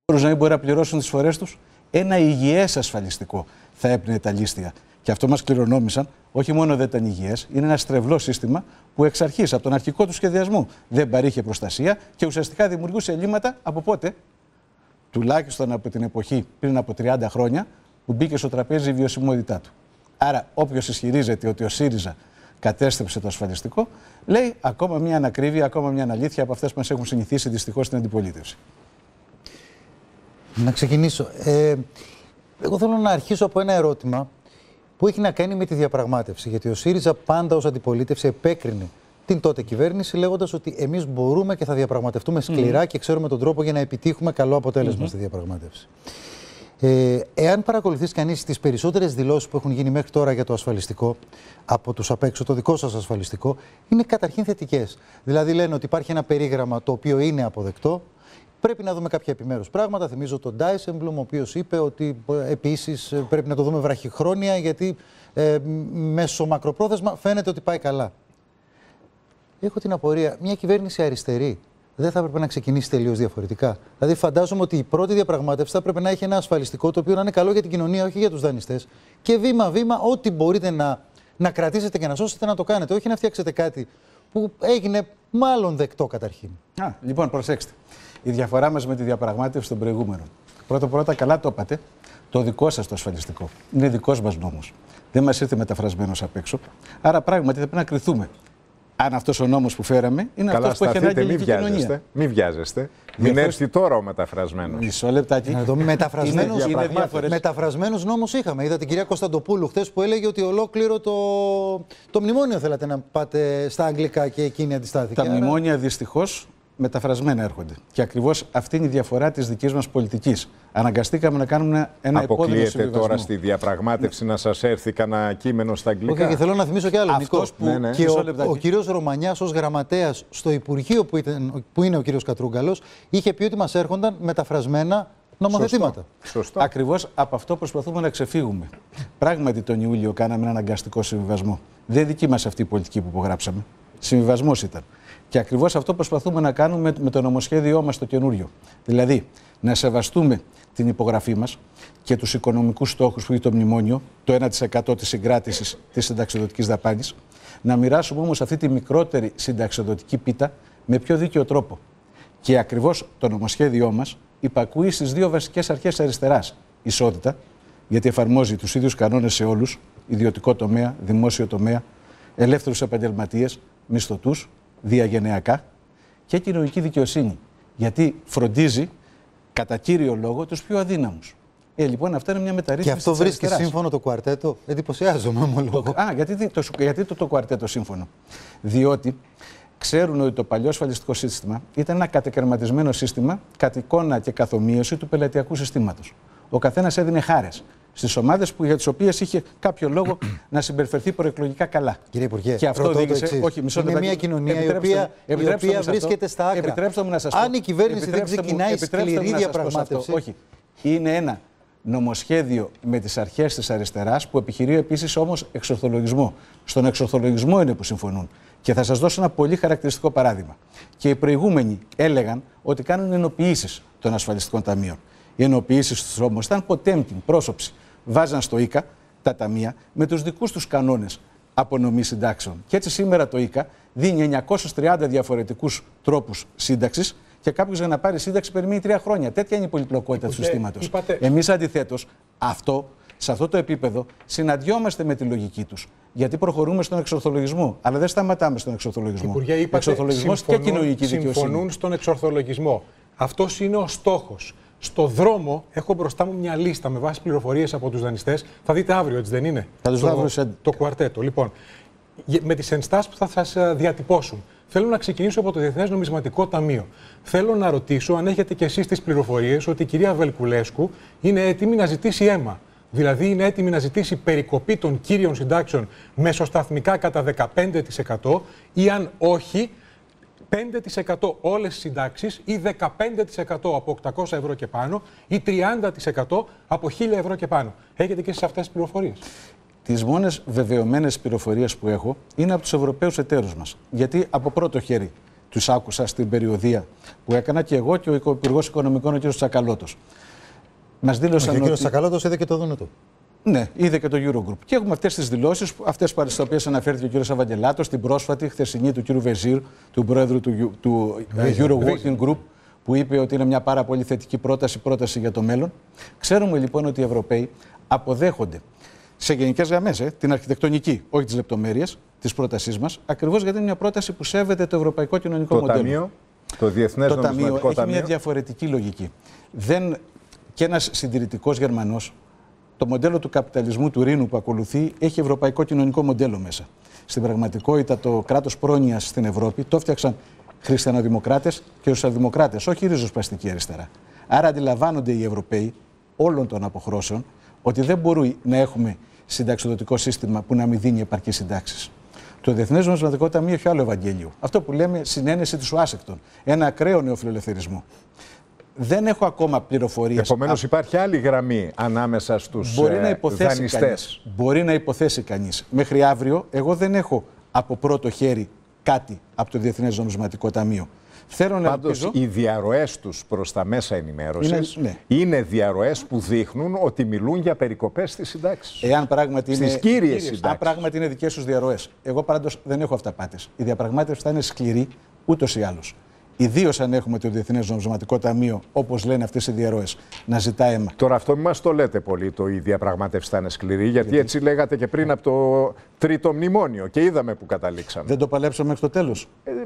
να μην μπορεί να πληρώσουν τις φορές τους. Ένα υγιές ασφαλιστικό θα έπαιρνε τα λίστια. Και αυτό μας κληρονόμησαν. Όχι μόνο δεν ήταν υγιές, είναι ένα στρεβλό σύστημα που εξ αρχής, από τον αρχικό του σχεδιασμό, δεν παρήχε προστασία και ουσιαστικά δημιουργούσε ελλείμματα από πότε? Τουλάχιστον από την εποχή πριν από 30 χρόνια που μπήκε στο τραπέζι η βιωσιμότητά του. Άρα, όποιος ισχυρίζεται ότι ο ΣΥΡΙΖΑ κατέστρεψε το ασφαλιστικό, λέει ακόμα μια ανακρίβεια, ακόμα μια αναλήθεια από αυτές που μας έχουν συνηθίσει δυστυχώς στην αντιπολίτευση. Να ξεκινήσω. Εγώ θέλω να αρχίσω από ένα ερώτημα που έχει να κάνει με τη διαπραγμάτευση. Γιατί ο ΣΥΡΙΖΑ πάντα ως αντιπολίτευση επέκρινε την τότε κυβέρνηση, λέγοντας ότι εμείς μπορούμε και θα διαπραγματευτούμε σκληρά και ξέρουμε τον τρόπο για να επιτύχουμε καλό αποτέλεσμα στη διαπραγμάτευση. Εάν παρακολουθήσει κανείς τις περισσότερες δηλώσεις που έχουν γίνει μέχρι τώρα για το ασφαλιστικό, από τους απ' έξω, το δικό σας ασφαλιστικό, είναι καταρχήν θετικές. Δηλαδή λένε ότι υπάρχει ένα περίγραμμα το οποίο είναι αποδεκτό. Πρέπει να δούμε κάποια επιμέρους πράγματα. Θυμίζω τον Ντάισεμπλουμ, ο οποίος είπε ότι επίσης πρέπει να το δούμε βραχυχρόνια, γιατί μέσω μακροπρόθεσμα φαίνεται ότι πάει καλά. Έχω την απορία, μια κυβέρνηση αριστερή δεν θα έπρεπε να ξεκινήσει τελείως διαφορετικά? Δηλαδή, φαντάζομαι ότι η πρώτη διαπραγμάτευση θα έπρεπε να έχει ένα ασφαλιστικό το οποίο να είναι καλό για την κοινωνία, όχι για τους δανειστές. Και βήμα-βήμα, ό,τι μπορείτε να κρατήσετε και να σώσετε, να το κάνετε. Όχι να φτιάξετε κάτι που έγινε μάλλον δεκτό καταρχήν. Λοιπόν, προσέξτε. Η διαφορά μας με τη διαπραγμάτευση των προηγούμενων. Πρώτα, καλά το είπατε. Το δικό σας το ασφαλιστικό. Είναι δικός μας νόμος. Δεν μας ήρθε μεταφρασμένος απ' έξω. Άρα, πράγματι, θα πρέπει να κριθούμε. Αν αυτός ο νόμος που φέραμε είναι αυτός που έχει ανάγκη η ελληνική κοινωνία. Μην βιάζεστε. Μην έρθει τώρα ο μεταφρασμένος. Μισό λεπτάκι. Μεταφρασμένους νόμους είχαμε. Είδα την κυρία Κωνσταντοπούλου χθες που έλεγε ότι ολόκληρο το μνημόνιο θέλατε να πάτε στα αγγλικά και εκείνη αντιστάθηκε. Τα μνημόνια δυστυχώς μεταφρασμένα έρχονται. Και ακριβώς αυτή είναι η διαφορά της δικής μας πολιτικής. Αναγκαστήκαμε να κάνουμε ένα επώδυνο συμβιβασμό. Αποκλείεται τώρα στη διαπραγμάτευση να σας έρθει κανένα κείμενο στα αγγλικά? Όχι, και θέλω να θυμίσω κι άλλο. Και ο κύριος Ρωμανιάς ως γραμματέας στο Υπουργείο που είναι ο κύριος Κατρούγκαλος είχε πει ότι μας έρχονταν μεταφρασμένα νομοθετήματα. Σωστό. Ακριβώς από αυτό προσπαθούμε να ξεφύγουμε. Πράγματι τον Ιούλιο κάναμε ένα αναγκαστικό συμβιβασμό. Δεν δική μας αυτή η πολιτική που υπογράψαμε. Συμβιβασμός ήταν. Και ακριβώς αυτό προσπαθούμε να κάνουμε με το νομοσχέδιό μας το καινούριο. Δηλαδή, να σεβαστούμε την υπογραφή μας και τους οικονομικούς στόχους που έχει το μνημόνιο, το 1% της συγκράτησης της συνταξιοδοτικής δαπάνης, να μοιράσουμε όμως αυτή τη μικρότερη συνταξιοδοτική πίτα με πιο δίκαιο τρόπο. Και ακριβώς το νομοσχέδιό μας υπακούει στις δύο βασικές αρχές αριστεράς. Ισότητα, γιατί εφαρμόζει τους ίδιους κανόνες σε όλους, ιδιωτικό τομέα, δημόσιο τομέα, ελεύθερους επαγγελματίες, μισθωτούς, διαγενειακά, και κοινωνική δικαιοσύνη, γιατί φροντίζει κατά κύριο λόγο τους πιο αδύναμους. Λοιπόν, αυτό είναι μια μεταρρύθμιση. Και αυτό βρίσκει σύμφωνο το κουαρτέτο? Εντυπωσιάζομαι, ομολογώ. Γιατί το κουαρτέτο σύμφωνο? Διότι ξέρουν ότι το παλιό ασφαλιστικό σύστημα ήταν ένα κατεκαιρματισμένο σύστημα κατ' εικόνα και καθομοίωση του πελατειακού συστήματος. Ο καθένας έδινε χάρες στις ομάδες για τις οποίες είχε κάποιο λόγο να συμπεριφερθεί προεκλογικά καλά. Κύριε Υπουργέ, και αυτό οδήγησε. Είναι μια κοινωνία η οποία βρίσκεται στα άκρα. Επιτρέψτε μου να σας πω. Αν η κυβέρνηση δεν ξεκινάει σκληρή διαπραγμάτευση. Όχι. Είναι ένα νομοσχέδιο με τις αρχές της αριστεράς που επιχειρεί επίσης όμως εξορθολογισμό. Στον εξορθολογισμό είναι που συμφωνούν. Και θα σας δώσω ένα πολύ χαρακτηριστικό παράδειγμα. Και οι προηγούμενοι έλεγαν ότι κάνουν ενοποιήσεις των ασφαλιστικών ταμείων. Οι ενοποιήσεις τους όμως ήταν ποτέμπτην, πρόσωψη. Βάζαν στο ΙΚΑ τα ταμεία με τους δικούς τους κανόνες απονομής συντάξεων. Και έτσι σήμερα το ΙΚΑ δίνει 930 διαφορετικούς τρόπους σύνταξης και κάποιος για να πάρει σύνταξη περιμένει 3 χρόνια. Τέτοια είναι η πολυπλοκότητα του συστήματος. Εμείς αντιθέτως, σε αυτό το επίπεδο συναντιόμαστε με τη λογική τους. Γιατί προχωρούμε στον εξορθολογισμό. Αλλά δεν σταματάμε στον εξορθολογισμό. Υπουργέ, είπατε, εξορθολογισμός και κοινωνική δικαιοσύνη. Συμφωνούν στον εξορθολογισμό. Αυτός είναι ο στόχος. Στο δρόμο έχω μπροστά μου μια λίστα με βάση πληροφορίες από τους δανειστές. Θα δείτε αύριο, έτσι δεν είναι? Θα τους δω αύριο το κουαρτέτο. Λοιπόν, με τις ενστάσεις που θα σας διατυπώσουν. Θέλω να ξεκινήσω από το Διεθνές Νομισματικό Ταμείο. Θέλω να ρωτήσω αν έχετε κι εσείς τις πληροφορίες ότι η κυρία Βελκουλέσκου είναι έτοιμη να ζητήσει αίμα. Δηλαδή είναι έτοιμη να ζητήσει περικοπή των κύριων συντάξεων μεσοσταθμικά κατά 15% ή αν όχι 5% όλες τις συντάξεις ή 15% από 800 ευρώ και πάνω ή 30% από 1.000 ευρώ και πάνω. Έχετε και εσείς αυτές τις πληροφορίες? Τις μόνες βεβαιωμένες πληροφορίες που έχω είναι από τους Ευρωπαίους εταίρους μας. Γιατί από πρώτο χέρι τους άκουσα στην περιοδία που έκανα και εγώ και ο Υπουργός Οικονομικών, ο κ. Τσακαλώτος. Μας δήλωσαν. Ο κ. Τσακαλώτος είδε και το Δούνο του. Ναι, είδε και το Eurogroup. Και έχουμε αυτές τις δηλώσεις, αυτές στις οποίες αναφέρθηκε ο κ. Σαββαγγελάτος, την πρόσφατη χθεσινή του κ. Βεζίρ, του πρόεδρου του Euro Working Group, που είπε ότι είναι μια πάρα πολύ θετική πρόταση για το μέλλον. Ξέρουμε λοιπόν ότι οι Ευρωπαίοι αποδέχονται σε γενικές γραμμές την αρχιτεκτονική, όχι τις λεπτομέρειες της πρότασής μας, ακριβώς γιατί είναι μια πρόταση που σέβεται το ευρωπαϊκό κοινωνικό μοντέλο. Ταμείο, το Διεθνές Νομισματικό Ταμείο Ταμείο. έχει μια διαφορετική λογική. Και ένας συντηρητικός Γερμανός, το μοντέλο του καπιταλισμού του Ρήνου που ακολουθεί έχει ευρωπαϊκό κοινωνικό μοντέλο μέσα. Στην πραγματικότητα, το κράτος πρόνοιας στην Ευρώπη το έφτιαξαν χριστιανοδημοκράτες και σοσιαλδημοκράτες, όχι ριζοσπαστική αριστερά. Άρα αντιλαμβάνονται οι Ευρωπαίοι όλων των αποχρώσεων ότι δεν μπορούμε να έχουμε συνταξιδοτικό σύστημα που να μην δίνει επαρκείς συντάξεις. Το Διεθνές Νομισματικό Ταμείο έχει άλλο Ευαγγέλιο. Αυτό που λέμε συνένεση της Ουάσιγκτον. Ένα ακραίο νεοφιλελευθερισμό. Δεν έχω ακόμα πληροφορίες. Επομένως υπάρχει άλλη γραμμή ανάμεσα στους δανειστές. Μπορεί να υποθέσει κανείς. Μέχρι αύριο εγώ δεν έχω από πρώτο χέρι κάτι από το Διεθνές Νομισματικό Ταμείο. Πάντως οι διαρροές τους προς τα μέσα ενημέρωσης είναι διαρροές που δείχνουν ότι μιλούν για περικοπές στις συντάξεις. Εάν πράγματι στις κύριες συντάξεις. Αν πράγματι είναι δικές τους διαρροές. Εγώ πάντως δεν έχω αυταπάτες. Η διαπραγμάτευση θα είναι σκληρή ούτως ή άλλως. Ιδίως αν έχουμε το Διεθνές Νομισματικό Ταμείο, όπως λένε αυτές οι διαρροές, να ζητά αίμα. Τώρα αυτό μην μας το λέτε πολύ, η διαπραγμάτευση θα είναι σκληρή, γιατί έτσι λέγατε και πριν από το τρίτο μνημόνιο και είδαμε που καταλήξαμε. Δεν το παλέψαμε μέχρι το τέλος.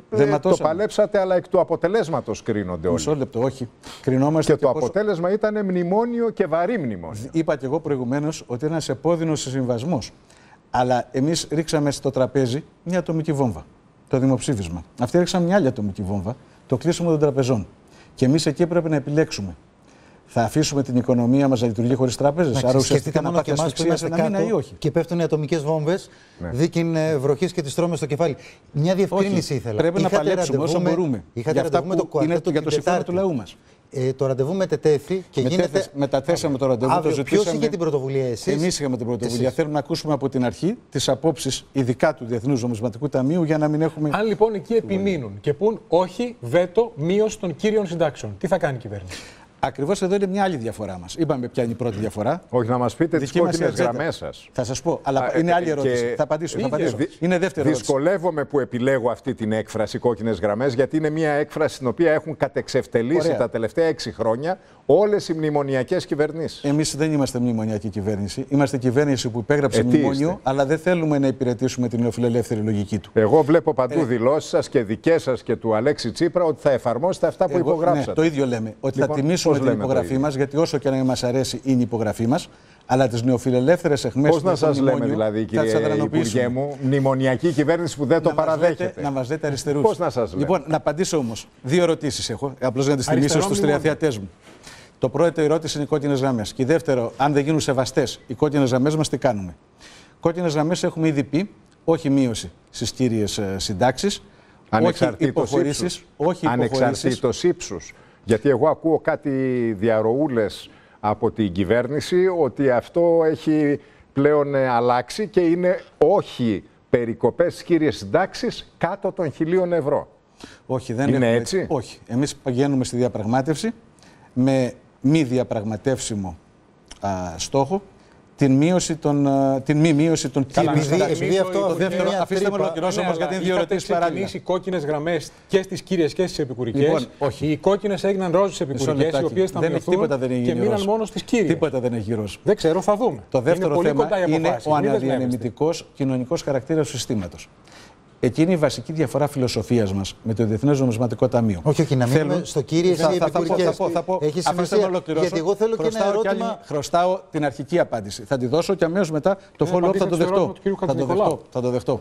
Το παλέψατε, αλλά εκ του αποτελέσματος κρίνονται όλοι. Μισό λεπτό, όχι. Κρινόμαστε και το αποτέλεσμα ήταν μνημόνιο και βαρύ μνημόνιο. Είπα και εγώ προηγουμένως ότι είναι ένας επώδυνος συμβιβασμός. Αλλά εμείς ρίξαμε στο τραπέζι μια ατομική βόμβα. Το δημοψήφισμα. Αυτοί ρίξαν μια άλλη ατομική βόμβα. Το κλείσιμο των τραπεζών. Και εμείς εκεί πρέπει να επιλέξουμε. Θα αφήσουμε την οικονομία μας να λειτουργεί χωρίς τράπεζες. Άρα ουσιαστικά να πάθει ασφυξία σε ένα μήνα ή όχι. Και πέφτουν οι ατομικές βόμβες, δίκην βροχής και τις τρώμε στο κεφάλι. Μια διευκρίνηση ήθελα. Πρέπει να παλέψουμε όσο μπορούμε. Είχατε ραντεβού με το κουαρτέτο για το συμφέρον του λαού μας. Το ραντεβού μετετέθη και γίνεται. Μεταθέσαμε το ραντεβού. Ποιος είχε την πρωτοβουλία, εσείς? Εμείς είχαμε την πρωτοβουλία. Θέλουμε να ακούσουμε από την αρχή τις απόψεις, ειδικά του Διεθνούς Νομισματικού Ταμείου, για να μην έχουμε. Αν λοιπόν εκεί επιμείνουν και πούν όχι, βέτο, μείωση των κύριων συντάξεων, τι θα κάνει η κυβέρνηση? Ακριβώς εδώ είναι μια άλλη διαφορά μας. Είπαμε ποια είναι η πρώτη διαφορά. Όχι, να μας πείτε τις κόκκινες γραμμές σας. Θα σας πω, αλλά είναι άλλη ερώτηση. Θα απαντήσω. Είναι δεύτερη ερώτηση. Δυσκολεύομαι που επιλέγω αυτή την έκφραση κόκκινες γραμμές, γιατί είναι μια έκφραση την οποία έχουν κατεξευτελίσει τα τελευταία 6 χρόνια όλες οι μνημονιακές κυβερνήσεις. Εμείς δεν είμαστε μνημονιακή κυβέρνηση. Είμαστε κυβέρνηση που υπέγραψε μνημόνιο, αλλά δεν θέλουμε να υπηρετήσουμε την νεοφιλελεύθερη λογική του. Εγώ βλέπω παντού δηλώσεις σας και δικές σας και του Αλέξη Τσίπρα ότι θα εφαρμόσετε αυτά που υπογράψατε. Ναι, το ίδιο λέμε. Ότι θα τιμήσουμε την υπογραφή μας, γιατί όσο και να μας αρέσει είναι η υπογραφή μας, αλλά τις νεοφιλελεύθερες εχμές του. Πώς να σας λέμε δηλαδή, κύριε Υπουργέ μου, μνημονιακή κυβέρνηση που δεν το παραδέχεται? Να μας λέτε αριστερούς. Πώς να σας λέμε? Λοιπόν, να απαντήσω όμως. 2 ερωτήσεις έχω, απλώς να τις θυμίσω στους τηλεθεατές μου. Το πρώτο ερώτηση είναι οι κόκκινες γραμμές. Και δεύτερο, αν δεν γίνουν σεβαστές οι κόκκινες γραμμές μας, τι κάνουμε? Κόκκινες γραμμές έχουμε ήδη πει, όχι μείωση στις κύριες συντάξεις, όχι υποχωρήσεις. Ανεξαρτήτως ύψους. Γιατί εγώ ακούω κάτι διαρροούλες από την κυβέρνηση ότι αυτό έχει πλέον αλλάξει και είναι όχι περικοπές στις κύριες συντάξεις κάτω των 1.000 ευρώ. Όχι, δεν είναι έτσι. Όχι. Εμείς πηγαίνουμε στη διαπραγμάτευση με μη διαπραγματεύσιμο στόχο την μη μείωση των κύριων συντάξεων. Αφήστε με ολοκληρώσω όμως, γιατί είναι 2 ερωτήσεις παράλληλα. Έχετε ξεκινήσει κόκκινες γραμμές και στις κύριες και στις επικουρικές. Λοιπόν, όχι. Οι κόκκινες έγιναν ροζ επικουρικές, οι οποίες θα μειωθούν και μείναν μόνο στις κύριες. Τίποτα δεν έχει ροζ. Δεν ξέρω, θα δούμε. Το δεύτερο θέμα είναι ο αναδιανεμητικός κοινωνικός χαρακτήρας του συστήματος. Εκεί είναι η βασική διαφορά φιλοσοφίας μας με το Διεθνές Νομισματικό Ταμείο. Όχι, να μείνουμε στο κύριες ή επικουρικές. Έχει σημασία, γιατί εγώ θέλω και ένα ερώτημα. Χρωστάω την αρχική απάντηση. Θα τη δώσω και αμέσως μετά το follow-up θα το δεχτώ. Θα το δεχτώ.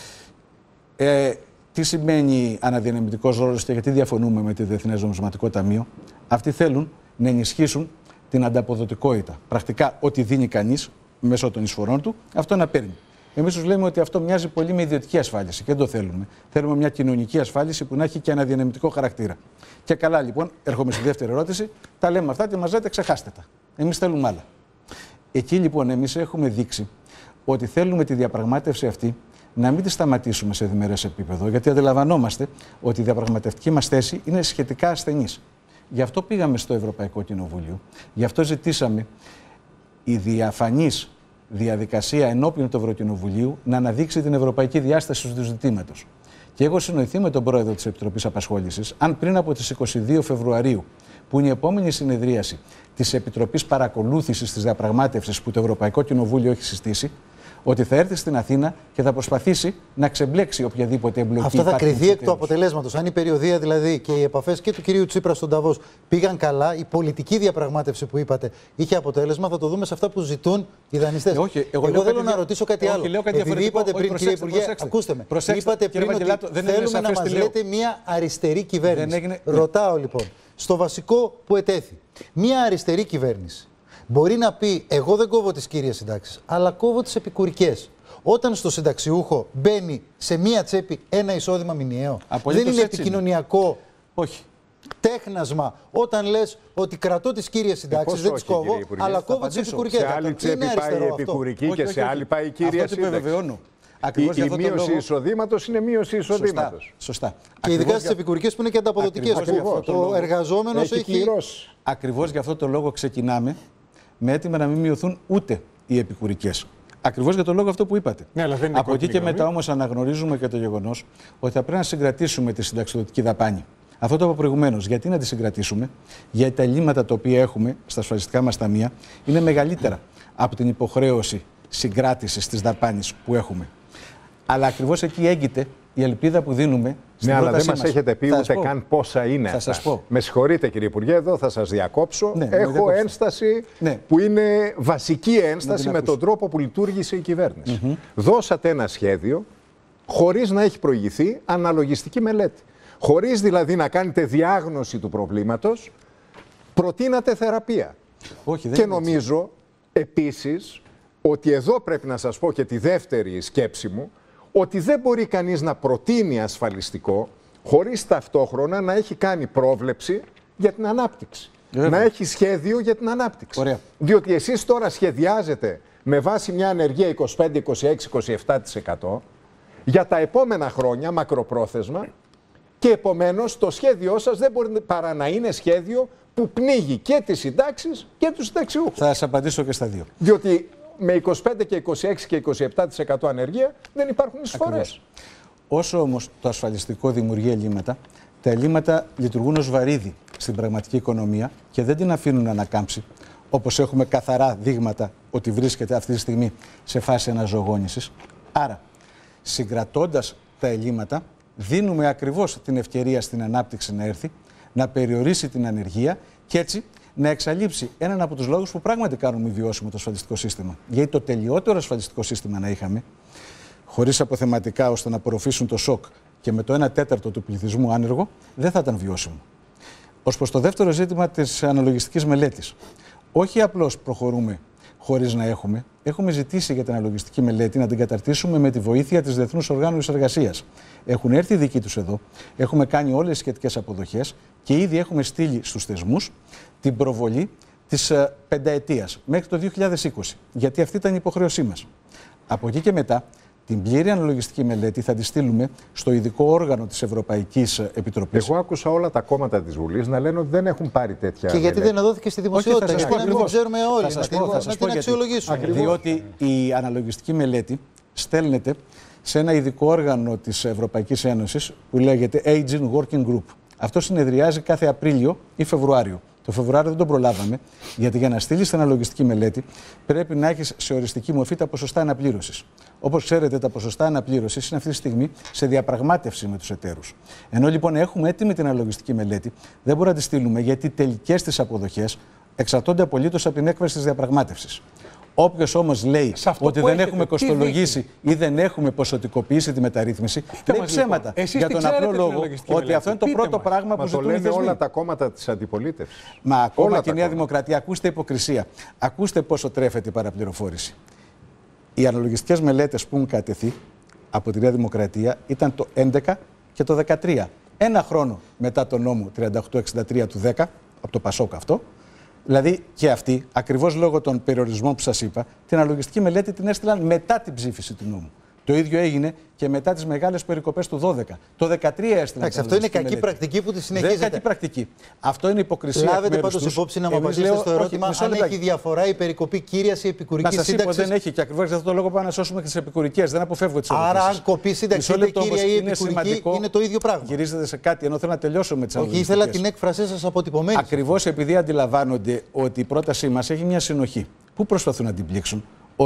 Τι σημαίνει αναδιανεμητικός ρόλος και γιατί διαφωνούμε με το Διεθνές Νομισματικό Ταμείο? Αυτοί θέλουν να ενισχύσουν την ανταποδοτικότητα. Πρακτικά, ό,τι δίνει κανείς μέσω των εισφορών του, αυτό να παίρνει. Εμείς τους λέμε ότι αυτό μοιάζει πολύ με ιδιωτική ασφάλιση και δεν το θέλουμε. Θέλουμε μια κοινωνική ασφάλιση που να έχει και αναδιανεμητικό χαρακτήρα. Και καλά, λοιπόν, έρχομαι στη δεύτερη ερώτηση. Τα λέμε αυτά και μας λέτε ξεχάστε τα. Εμείς θέλουμε άλλα. Εκεί λοιπόν εμείς έχουμε δείξει ότι θέλουμε τη διαπραγμάτευση αυτή να μην τη σταματήσουμε σε διμερές επίπεδο, γιατί αντιλαμβανόμαστε ότι η διαπραγματευτική μας θέση είναι σχετικά ασθενής. Γι' αυτό πήγαμε στο Ευρωπαϊκό Κοινοβούλιο, γι' αυτό ζητήσαμε η διαφανής διαδικασία ενώπιον του Ευρωκοινοβουλίου να αναδείξει την ευρωπαϊκή διάσταση του ζητήματος. Και έχω συνοηθεί με τον πρόεδρο της Επιτροπής Απασχόλησης, αν πριν από τις 22 Φεβρουαρίου, που είναι η επόμενη συνεδρίαση της Επιτροπής Παρακολούθησης της Διαπραγμάτευσης που το Ευρωπαϊκό Κοινοβούλιο έχει συστήσει, ότι θα έρθει στην Αθήνα και θα προσπαθήσει να ξεμπλέξει οποιαδήποτε εμπλοκή. Αυτό θα κρυθεί εκ του αποτελέσματος. Αν η περιοδία δηλαδή και οι επαφές και του κυρίου Τσίπρα στον Νταβός πήγαν καλά, η πολιτική διαπραγμάτευση που είπατε είχε αποτέλεσμα, θα το δούμε σε αυτά που ζητούν οι δανειστές. Εγώ θέλω να ρωτήσω κάτι άλλο. Επειδή είπατε πριν, κύριε Υπουργέ, ακούστε με, είπατε πριν ότι θέλουμε να μας λέτε μια αριστερή κυβέρνηση. Ρωτάω λοιπόν, στο βασικό που ετέθη, μια αριστερή κυβέρνηση μπορεί να πει: εγώ δεν κόβω τις κύριες συντάξεις, αλλά κόβω τις επικουρικές. Όταν στο συνταξιούχο μπαίνει σε μία τσέπη ένα εισόδημα μηνιαίο, δεν είναι επικοινωνιακό τέχνασμα όταν λες ότι κρατώ τις κύριες συντάξεις, δεν τις κόβω, αλλά κόβω τις επικουρικές. Σε άλλη τσέπη πάει η επικουρική και σε άλλη πάει η κύρια σύνταξη. Η μείωση εισοδήματος είναι μείωση εισοδήματος. Σωστά. Και ειδικά στις επικουρικές που είναι και ανταποδοτικές. Ο εργαζόμενος έχει. Ακριβώς για αυτό το λόγο ξεκινάμε με έτοιμα να μην μειωθούν ούτε οι επικουρικές. Ακριβώς για το λόγο αυτό που είπατε. Ναι, από εκεί και μετά όμως αναγνωρίζουμε και το γεγονός ότι θα πρέπει να συγκρατήσουμε τη συνταξιδοτική δαπάνη. Αυτό το είπα προηγουμένως. Γιατί να τη συγκρατήσουμε? Γιατί τα ελλείμματα τα οποία έχουμε στα ασφαλιστικά μας ταμεία είναι μεγαλύτερα από την υποχρέωση συγκράτησης της δαπάνης που έχουμε. Αλλά ακριβώς εκεί έγκυται η ελπίδα που δίνουμε. Ναι, αλλά δεν μας έχετε πει ούτε καν πόσα είναι. Θα σας πω. Με συγχωρείτε κύριε Υπουργέ, εδώ θα σας διακόψω. Έχω ένσταση που είναι βασική ένσταση με τον τρόπο που λειτουργήσε η κυβέρνηση. Δώσατε ένα σχέδιο χωρίς να έχει προηγηθεί αναλογιστική μελέτη. Χωρίς δηλαδή να κάνετε διάγνωση του προβλήματος, προτείνατε θεραπεία. Και νομίζω επίσης ότι εδώ πρέπει να σας πω και τη δεύτερη σκέψη μου, ότι δεν μπορεί κανείς να προτείνει ασφαλιστικό χωρίς ταυτόχρονα να έχει κάνει πρόβλεψη για την ανάπτυξη. Να έχει σχέδιο για την ανάπτυξη. Ωραία. Διότι εσείς τώρα σχεδιάζετε με βάση μια ανεργία 25, 26, 27% για τα επόμενα χρόνια μακροπρόθεσμα και επομένως το σχέδιό σας δεν μπορεί παρά να είναι σχέδιο που πνίγει και τις συντάξεις και τους συνταξιούχους. Θα σας απαντήσω και στα δύο. Διότι με 25 και 26 και 27% ανεργία δεν υπάρχουν εισφορές. Όσο όμως το ασφαλιστικό δημιουργεί ελλείμματα, τα ελλείμματα λειτουργούν ως βαρύδι στην πραγματική οικονομία και δεν την αφήνουν να ανακάμψει, όπως έχουμε καθαρά δείγματα ότι βρίσκεται αυτή τη στιγμή σε φάση αναζωογόνησης. Άρα, συγκρατώντας τα ελλείμματα, δίνουμε ακριβώς την ευκαιρία στην ανάπτυξη να έρθει, να περιορίσει την ανεργία και έτσι να εξαλείψει έναν από τους λόγους που πράγματι κάνουμε βιώσιμο το ασφαλιστικό σύστημα. Γιατί το τελειότερο ασφαλιστικό σύστημα να είχαμε, χωρίς αποθεματικά ώστε να απορροφήσουν το σοκ και με το 1/4 του πληθυσμού άνεργο, δεν θα ήταν βιώσιμο. Ως προς το δεύτερο ζήτημα της αναλογιστικής μελέτης. Όχι απλώς προχωρούμε χωρίς να έχουμε ζητήσει για την αναλογιστική μελέτη να την καταρτήσουμε με τη βοήθεια της Διεθνούς Οργάνωσης Εργασίας. Έχουν έρθει οι δικοί τους εδώ, έχουμε κάνει όλες τις σχετικές αποδοχές και ήδη έχουμε στείλει στους θεσμούς την προβολή της πενταετίας μέχρι το 2020. Γιατί αυτή ήταν η υποχρέωσή μας. Από εκεί και μετά, την πλήρη αναλογιστική μελέτη θα τη στείλουμε στο ειδικό όργανο της Ευρωπαϊκής Επιτροπής. Εγώ άκουσα όλα τα κόμματα της Βουλής να λένε ότι δεν έχουν πάρει τέτοια. Και γιατί δεν δόθηκε στη δημοσιότητα, γιατί να μην ξέρουμε όλοι, να την αξιολογήσουμε. Διότι η αναλογιστική μελέτη στέλνεται σε ένα ειδικό όργανο της Ευρωπαϊκής Ένωσης που λέγεται Aging Working Group. Αυτό συνεδριάζει κάθε Απρίλιο ή Φεβρουάριο. Το Φεβρουάριο δεν τον προλάβαμε, γιατί για να στείλει την αναλογιστική μελέτη πρέπει να έχει σε οριστική μορφή τα ποσοστά αναπλήρωσης. Όπως ξέρετε, τα ποσοστά αναπλήρωσης είναι αυτή τη στιγμή σε διαπραγμάτευση με τους εταίρους. Ενώ λοιπόν έχουμε έτοιμη την αναλογιστική μελέτη, δεν μπορούμε να τη στείλουμε γιατί οι τελικές της αποδοχές εξαρτώνται απολύτως από την έκβαση της διαπραγμάτευσης. Όποιος όμως λέει ότι δεν έχουμε κοστολογήσει ή δεν έχουμε ποσοτικοποιήσει τη μεταρρύθμιση, λέει ψέματα. Για τον απλό λόγο ότι αυτό είναι το πρώτο πράγμα που ζητούν οι θεσμοί. Όλα τα κόμματα της αντιπολίτευσης. Μα ακόμα και η Νέα Δημοκρατία. Ακούστε υποκρισία. Ακούστε πόσο τρέφεται η παραπληροφόρηση. Οι αναλογιστικές μελέτες που έχουν κατεθεί από τη Νέα Δημοκρατία ήταν το 2011 και το 2013. Ένα χρόνο μετά το νόμο 3863 του 10, από το Πασόκ αυτό. Δηλαδή και αυτοί, ακριβώς λόγω των περιορισμών που σας είπα, την αναλογιστική μελέτη την έστειλαν μετά την ψήφιση του νόμου. Το ίδιο έγινε και μετά τις μεγάλες περικοπές του 12. Το 13 έστειλαν. Αυτό είναι κακή πρακτική που τη συνεχίζετε. Δεν είναι κακή πρακτική. Αυτό είναι υποκρισία. Λάβετε πάντως υπόψη να μου απαντήσετε στο ερώτημα αν έχει διαφορά η περικοπή κύριας ή επικουρικής σύνταξης. Να σας είπω, δεν έχει, και ακριβώς για αυτό το λόγο πάμε να σώσουμε και τις επικουρικές. Δεν αποφεύγω τις ερωτήσεις. Άρα, αν κοπεί σύνταξη είτε κύρια ή επικουρική, είναι το ίδιο πράγμα. Γυρίζετε σε κάτι, ενώ θέλω να τελειώσω με τις αναλογιστικές. Όχι, ήθελα την έκφρασή σας αποτυπωμένη. Ακριβώς επειδή αντιλαμβάνονται ότι η πρότασή μας έχει μια συνοχή. Πού προσπαθούν να την πλήξουν?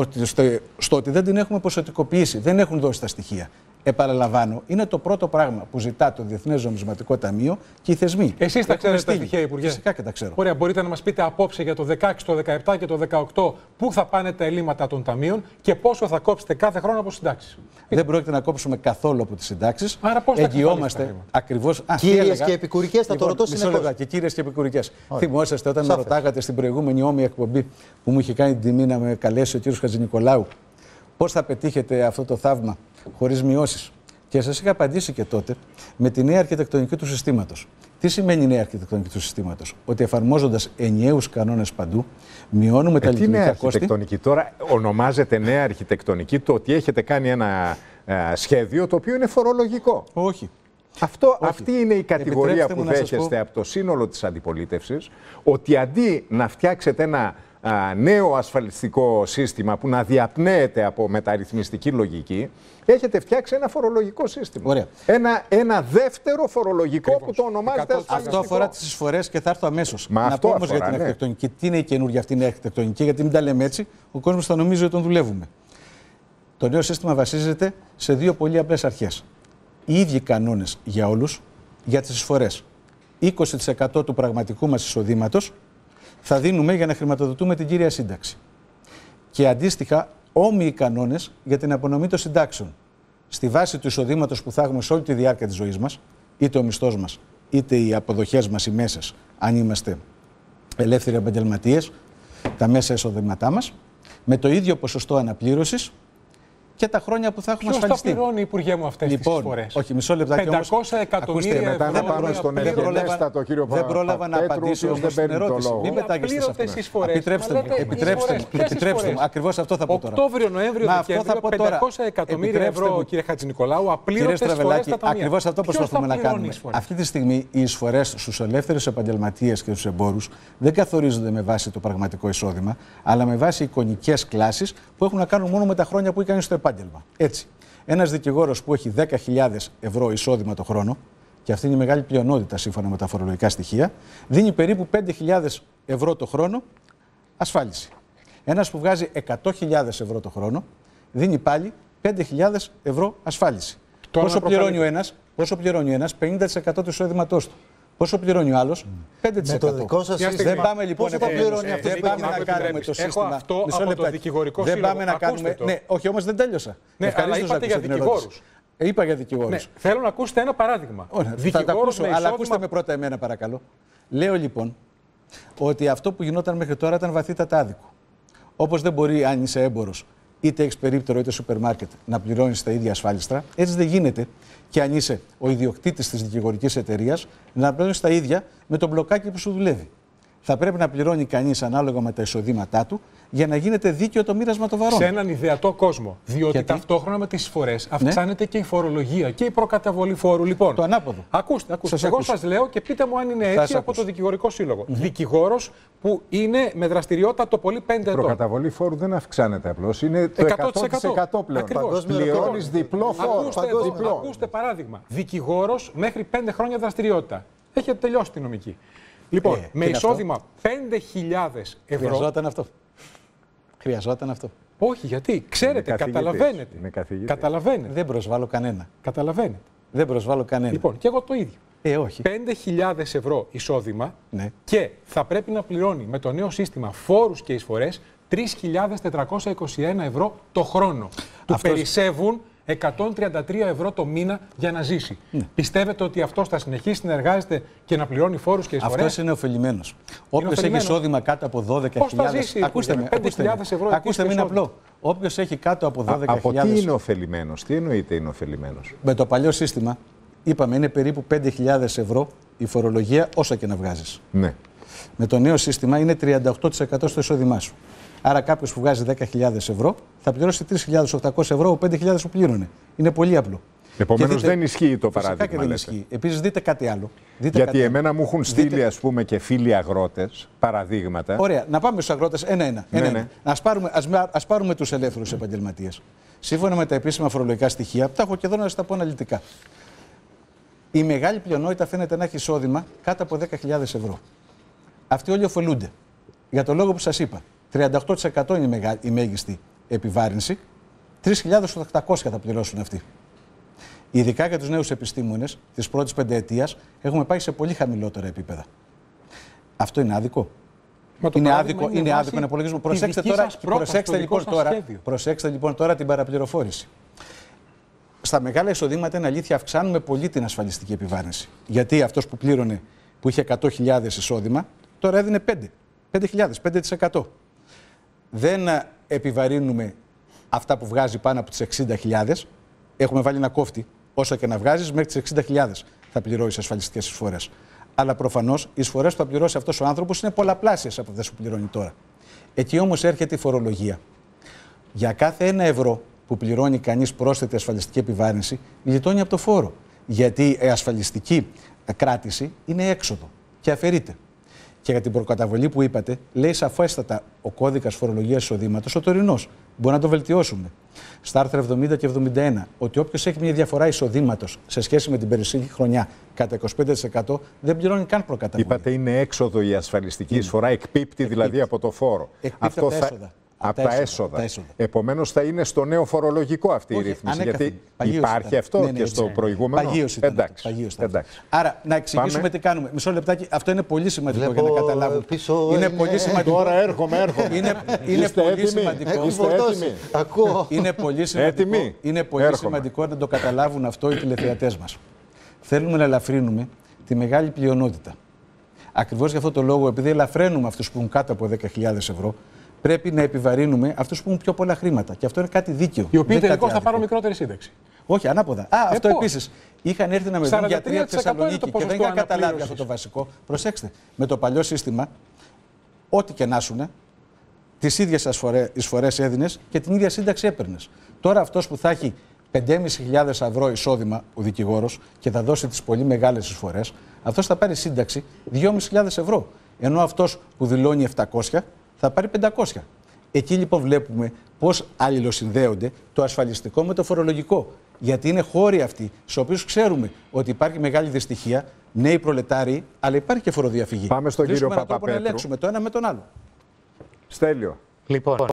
Στο ότι δεν την έχουμε ποσοτικοποιήσει, δεν έχουν δώσει τα στοιχεία. Επαναλαμβάνω, είναι το πρώτο πράγμα που ζητά το Διεθνές Νομισματικό Ταμείο και οι θεσμοί. Εσείς τα ξέρετε τα στοιχεία, Υπουργέ? Φυσικά και τα ξέρω. Ωραία, μπορείτε να μας πείτε απόψε για το 16, το 17 και το 18 πού θα πάνε τα ελλείμματα των ταμείων και πόσο θα κόψετε κάθε χρόνο από συντάξεις? Δεν πρόκειται να κόψουμε καθόλου από τις συντάξεις. Άρα πώς θα εγγυόμαστε ακριβώς. Κύριες και επικουρικές, θα το ρωτώ συνεχώς. Και κύριες και επικουρικές. Θυμόσαστε όταν με ρωτάγατε στην προηγούμενη όμοια εκπομπή που μου είχε κάνει την τιμή να με καλέσει ο κ. Χατζηνικολάου, πώς θα πετύχετε αυτό το θαύμα χωρίς μειώσεις? Και σας είχα απαντήσει και τότε με τη νέα αρχιτεκτονική του συστήματος. Τι σημαίνει η νέα αρχιτεκτονική του συστήματος? Ότι εφαρμόζοντας ενιαίους κανόνες παντού, μειώνουμε τα λειτουργικά κόστη. Τι νέα αρχιτεκτονική? Τώρα ονομάζεται νέα αρχιτεκτονική το ότι έχετε κάνει ένα σχέδιο το οποίο είναι φορολογικό. Όχι. Αυτή είναι η κατηγορία που δέχεστε από το σύνολο της αντιπολίτευσης, ότι αντί να φτιάξετε ένα νέο ασφαλιστικό σύστημα που να διαπνέεται από μεταρρυθμιστική λογική, έχετε φτιάξει ένα φορολογικό σύστημα. Ωραία. Ένα δεύτερο φορολογικό που το ονομάζετε ασφαλιστικό. Αυτό αφορά τις εισφορές και θα έρθω αμέσως. Να πω όμως για την αρχιτεκτονική. Τι είναι η καινούργια αυτή η αρχιτεκτονική? Γιατί μην τα λέμε έτσι, ο κόσμος θα νομίζει ότι τον δουλεύουμε. Το νέο σύστημα βασίζεται σε δύο πολύ απλές αρχές. Οι ίδιοι κανόνες για όλους για τις εισφορές. 20% του πραγματικού μας εισοδήματος θα δίνουμε για να χρηματοδοτούμε την κύρια σύνταξη. Και αντίστοιχα, όμοιοι κανόνες για την απονομή των συντάξεων. Στη βάση του εισοδήματος που θα έχουμε σε όλη τη διάρκεια της ζωής μας, είτε ο μισθός μας, είτε οι αποδοχές μας οι μέσες, αν είμαστε ελεύθεροι επαγγελματίες, τα μέσα εισοδήματά μας, με το ίδιο ποσοστό αναπλήρωσης και τα χρόνια που θα έχουμε ασφαλιστεί. Ποιος θα πληρώνει, Υπουργέ μου, αυτές τις εισφορές? Όχι, μισό λεπτάκι όμως. 500 εκατομμύρια ευρώ. Μετά να πάμε στον Ευγενέστατο κύριο Δεν πρόλαβα να απαντήσω όμως στην ερώτηση. Μην πετάγεστε σε αυτό. Επιτρέψτε μου. Ακριβώς αυτό θα πω τώρα. Οκτώβριο, Νοέμβριο, Δεκέμβριο, 500 εκατομμύρια ευρώ, κύριε Χατζηνικολάου, απλήρωτες εισφορές στα ταμεία. Ακριβώς αυτό προσπαθούμε να κάνουμε. Αυτή τη στιγμή οι εισφορές στους ελεύθερους επαγγελματίες και στους εμπόρους δεν καθορίζονται με βάση το πραγματικό εισόδημα, αλλά με βάση εικονικές κλάσεις που έχουν να κάνουν μόνο με τα χρόνια που έκανε στο επάγγελμα. Έτσι, ένας δικηγόρος που έχει 10.000 ευρώ εισόδημα το χρόνο, και αυτή είναι η μεγάλη πλειονότητα σύμφωνα με τα φορολογικά στοιχεία, δίνει περίπου 5.000 ευρώ το χρόνο ασφάλιση. Ένας που βγάζει 100.000 ευρώ το χρόνο, δίνει πάλι 5.000 ευρώ ασφάλιση. Πόσο πληρώνει ο ένας? 50% του εισόδηματός του. Πόσο πληρώνει ο άλλος? 5%. Με το δικό σας σύστημα. Δεν πάμε λοιπόν να πληρώνει αυτό δεν πάμε να κάνουμε το σύστημα. Έχω αυτό από το δικηγορικό σύλλογο. Δεν πάμε να κάνουμε. Ναι, όχι, όμως δεν τέλειωσα. Ναι, αλλά είπατε για δικηγόρους. Είπα για δικηγόρους. Ναι, θέλω να ακούσετε ένα παράδειγμα. Θα τα ακούσω, αλλά ακούστε με πρώτα εμένα, παρακαλώ. Λέω λοιπόν ότι αυτό που γινόταν μέχρι τώρα ήταν βαθύτατα άδικο. Όπως δεν μπορεί, αν είσαι έμπορος, είτε έχεις περίπτερο είτε σούπερ μάρκετ, να πληρώνεις τα ίδια ασφάλιστρα, έτσι δεν γίνεται και αν είσαι ο ιδιοκτήτης της δικηγορικής εταιρείας, να πληρώνεις τα ίδια με το μπλοκάκι που σου δουλεύει. Θα πρέπει να πληρώνει κανείς ανάλογα με τα εισοδήματά του για να γίνεται δίκαιο το μοίρασμα των βαρών. Σε έναν ιδεατό κόσμο. Διότι ταυτόχρονα με τις εισφορές αυξάνεται και η φορολογία και η προκαταβολή φόρου. Λοιπόν, το ανάποδο. Ακούστε. Εγώ σας λέω και πείτε μου αν είναι έτσι από το δικηγορικό σύλλογο. Δικηγόρος που είναι με δραστηριότητα το πολύ 5 ετών. Η προκαταβολή φόρου δεν αυξάνεται απλώς. Είναι το 100% πλέον. Πληρώνεις διπλό φόρο. Ακούστε παράδειγμα. Δικηγόρος μέχρι 5 χρόνια δραστηριότητα. Έχετε τελειώσει τη νομική. Λοιπόν, με εισόδημα 5.000 ευρώ. Χρειαζόταν αυτό. Όχι, γιατί ξέρετε, καταλαβαίνετε. Δεν προσβάλλω κανένα. Καταλαβαίνετε. Δεν προσβάλλω κανένα. Λοιπόν, και εγώ το ίδιο. Όχι. 5.000 ευρώ εισόδημα ναι. Και θα πρέπει να πληρώνει με το νέο σύστημα φόρους και εισφορές 3.421 ευρώ το χρόνο. Του περισσεύουν 133 ευρώ το μήνα για να ζήσει. Ναι. Πιστεύετε ότι αυτός θα συνεχίσει να εργάζεται και να πληρώνει φόρους και εισφορές? Αυτός είναι ωφελημένος. Όποιος έχει εισόδημα κάτω από 12.000. Πώς θα ζήσει? Ακούστε με, είναι απλό. Όποιος έχει κάτω από 12.000. Από τι είναι ωφελημένος? Τι εννοείται είναι ωφελημένος? Με το παλιό σύστημα, είπαμε, είναι περίπου 5.000 ευρώ η φορολογία, όσα και να βγάζεις. Ναι. Με το νέο σύστημα είναι 38% στο εισόδημά σου. Άρα κάποιος που βγάζει 10.000 ευρώ θα πληρώσει 3.800 ευρώ από 5.000 που πλήρωνε. Είναι πολύ απλό. Επομένως δεν ισχύει το παράδειγμα. Και δεν ισχύει. Επίσης δείτε κάτι άλλο. Γιατί εμένα μου έχουν στείλει ας πούμε και φίλοι αγρότες παραδείγματα. Ωραία. Να πάμε στους αγρότες ένα-ένα. Ναι. Ας πάρουμε τους ελεύθερους επαγγελματίες. Σύμφωνα με τα επίσημα φορολογικά στοιχεία, τα έχω και εδώ να σας τα πω αναλυτικά. Η μεγάλη πλειονότητα φαίνεται να έχει εισόδημα κάτω από 10.000 ευρώ. Αυτοί όλοι ωφελούνται. Για το λόγο που σας είπα. 38% είναι η μέγιστη επιβάρυνση. 3.800 θα πληρώσουν αυτοί. Ειδικά για τους νέους επιστήμονες της πρώτης πενταετίας έχουμε πάει σε πολύ χαμηλότερα επίπεδα. Αυτό είναι άδικο. Είναι άδικο να υπολογίζουμε. Προσέξτε λοιπόν τώρα την παραπληροφόρηση. Στα μεγάλα εισοδήματα είναι αλήθεια αυξάνουμε πολύ την ασφαλιστική επιβάρυνση. Γιατί αυτός που πλήρωνε, που είχε 100.000 εισόδημα, τώρα έδινε 5.000, 5%. Δεν επιβαρύνουμε αυτά που βγάζει πάνω από τις 60.000. Έχουμε βάλει ένα κόφτη. Όσο και να βγάζεις, μέχρι τις 60.000 θα πληρώσεις ασφαλιστικές εισφορές. Αλλά προφανώς οι εισφορές που θα πληρώσει αυτός ο άνθρωπος είναι πολλαπλάσιες από αυτές που πληρώνει τώρα. Εκεί όμως έρχεται η φορολογία. Για κάθε 1 ευρώ που πληρώνει κανείς πρόσθετη ασφαλιστική επιβάρυνση, γλιτώνει από το φόρο. Γιατί η ασφαλιστική κράτηση είναι έξοδο και αφαιρείται. Και για την προκαταβολή που είπατε, λέει σαφέστατα ο κώδικας φορολογίας εισοδήματος, ο τωρινός. Μπορεί να το βελτιώσουμε. Στα άρθρα 70 και 71, ότι όποιος έχει μια διαφορά εισοδήματος σε σχέση με την περσινή χρονιά κατά 25%, δεν πληρώνει καν προκαταβολή. Είπατε είναι έξοδο η ασφαλιστική εισφορά, εκπίπτει δηλαδή από το φόρο. Αυτό θα... Από τα έσοδα. Επομένως θα είναι στο νέο φορολογικό αυτή η ρύθμιση. Γιατί υπάρχει αυτό και στο προηγούμενο. Παγίως ήταν. Άρα να εξηγήσουμε τι κάνουμε. Μισό λεπτάκι. Αυτό είναι πολύ σημαντικό για να καταλάβουμε. Είναι πολύ σημαντικό. Τώρα έρχομαι. Είναι πολύ σημαντικό. Είναι πολύ σημαντικό να το καταλάβουν αυτό οι τηλεθεατές μας. Θέλουμε να ελαφρύνουμε τη μεγάλη πλειονότητα. Ακριβώς για αυτό το λόγο, επειδή ελαφραίνουμε αυτούς που έχουν κάτω από 10.000 ευρώ, πρέπει να επιβαρύνουμε αυτούς που έχουν πιο πολλά χρήματα. Και αυτό είναι κάτι δίκαιο. Οι οποίοι τελικώς θα πάρουν μικρότερη σύνταξη. Όχι, ανάποδα. Αυτό επίσης. Είχαν έρθει να με δουν γιατροί από Θεσσαλονίκη και δεν είχαν καταλάβει αυτό το βασικό. Προσέξτε, με το παλιό σύστημα, ό,τι και να ήσουν, τις ίδιες εισφορές έδινες και την ίδια σύνταξη έπαιρνες. Τώρα αυτός που θα έχει 5.500 ευρώ εισόδημα ο δικηγόρος και θα δώσει τις πολύ μεγάλες εισφορές, αυτός θα πάρει σύνταξη 2.500 ευρώ. Ενώ αυτός που δηλώνει 700 θα πάρει 500. Εκεί λοιπόν βλέπουμε πώς αλληλοσυνδέονται το ασφαλιστικό με το φορολογικό. Γιατί είναι χώροι αυτοί, στους οποίους ξέρουμε ότι υπάρχει μεγάλη δυστυχία, νέοι προλετάριοι, αλλά υπάρχει και φοροδιαφυγή. Πάμε στον κύριο Παπαπέτρου. Να ελέγξουμε το ένα με τον άλλο. Στέλιο. Λοιπόν.